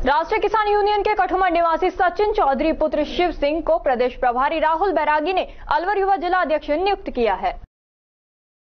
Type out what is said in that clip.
राष्ट्रीय किसान यूनियन के कठुमर निवासी सचिन चौधरी पुत्र शिव सिंह को प्रदेश प्रभारी राहुल बैरागी ने अलवर युवा जिला अध्यक्ष नियुक्त किया है।